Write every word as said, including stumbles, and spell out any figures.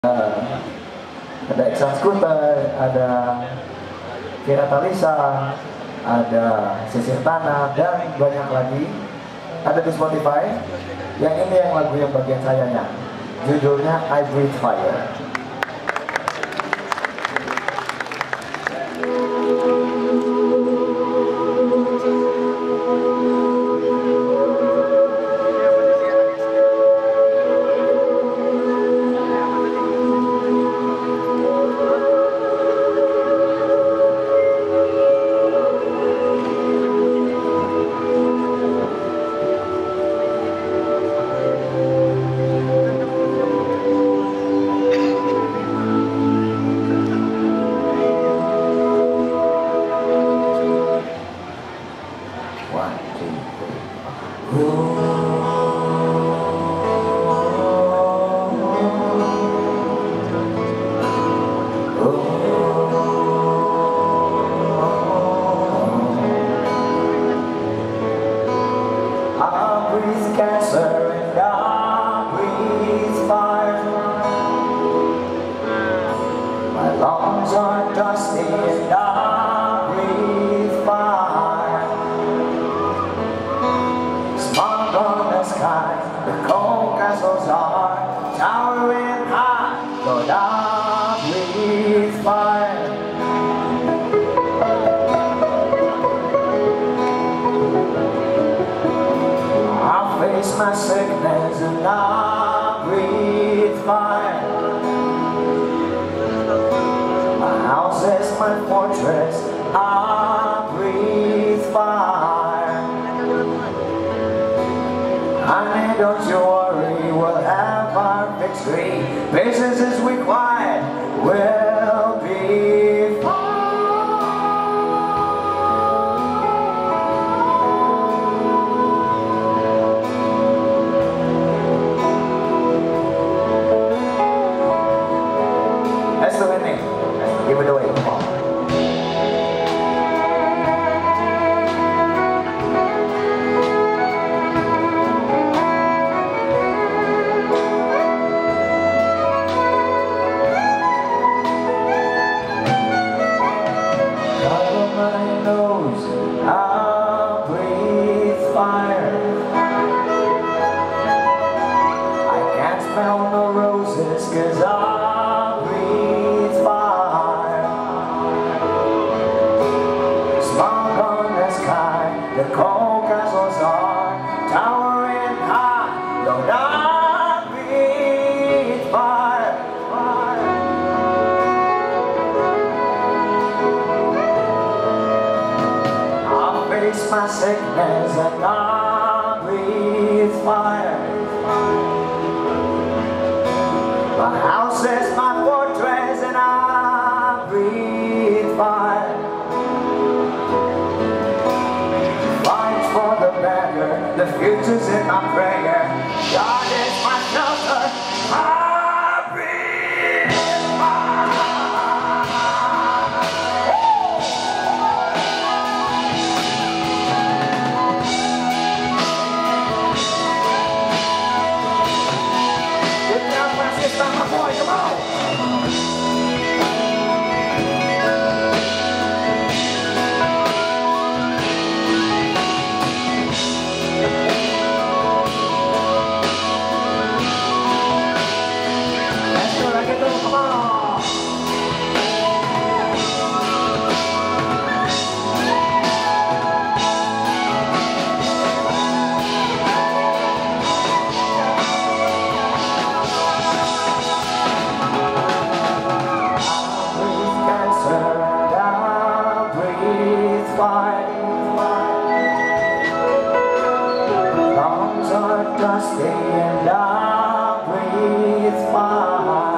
Ada Iksan Skuter, ada Kira Talisa, ada Sisir Tanah, dan banyak lagi. Ada di Spotify. Yang ini yang lagu yang bagian sayanya, judulnya I Breathe Fire. Lungs are dusty and I breathe fire. Smoke on the sky, the cold castles are towering high. Lord, I breathe fire. I face my sickness and I breathe fire. House is my fortress, I breathe fire. Honey, don't you worry, we'll have our victory. Patience is required, we'll be fine. That's the winning. Give it away, come on. Cover my nose, I'll breathe fire. I can't smell no roses, cause I breathe fire. The cold castles are towering high. Lord, I breathe fire, fire. I face my sickness and I breathe fire. My house is my fortress and I breathe fire. The future's in my prayer. God is my shelter. I breathe fire. Get down, Francisco, my boy, come on. Lungs are dusty and I breathe fire.